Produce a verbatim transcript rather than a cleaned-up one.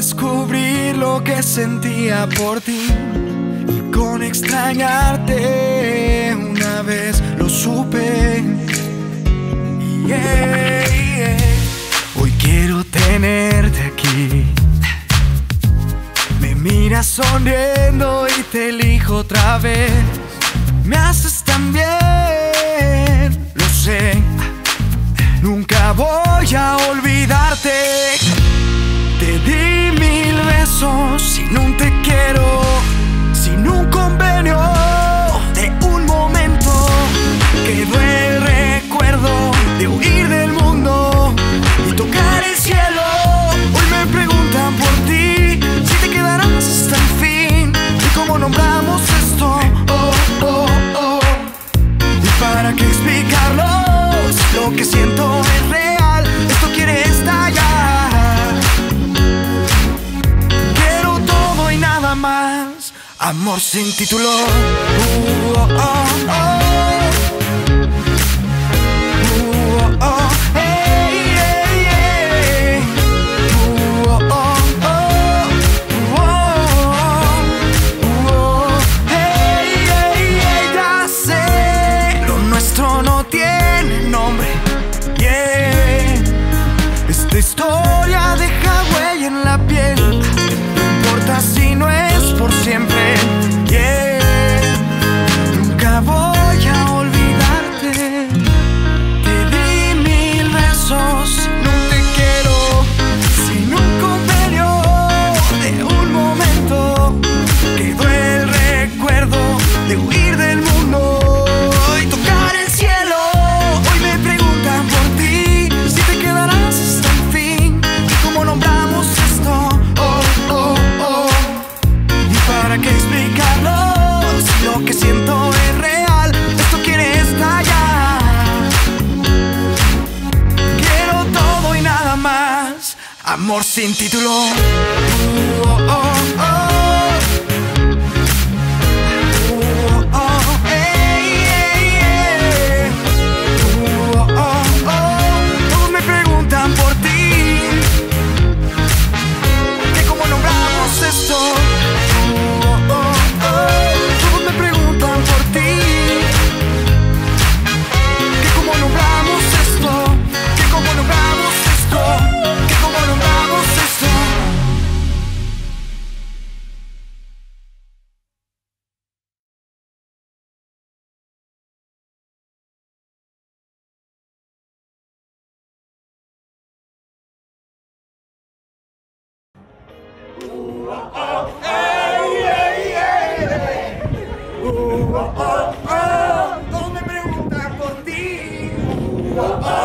descubrir lo que sentía por ti, y con extrañarte una vez lo supe. Yeah, yeah. Hoy quiero tenerte aquí. Me miras sonriendo y te elijo otra vez. Me haces tan bien, lo sé. Nunca voy a olvidarte. Te di mil besos sin un te quiero, sin un convenio de un momento. Quedó el recuerdo de huir del mundo y tocar el cielo. Hoy me preguntan por ti, si te quedarás hasta el fin. ¿Y cómo nombramos esto? Oh, oh, oh. ¿Y para qué explicarlos? Lo que siento es real, esto quiere estallar. Quiero todo y nada más, amor sin título. Uh, oh, oh, oh. Esta historia deja huella en la piel, no importa si no es por siempre. Yeah. Nunca voy a olvidarte. Te di mil besos, no te quiero, sin un convenio de un momento. Quedó el recuerdo de huir del mundo y tocar el cielo. Hoy me preguntan por ti, si te quedarás hasta el fin. ¿Y cómo nombramos esto? Oh, oh, oh. ¿Y para qué explicarlo? Si lo que siento es real, esto quiere estallar. Quiero todo y nada más, amor sin título. Uh, oh, oh, oh. Todos me preguntan por ti.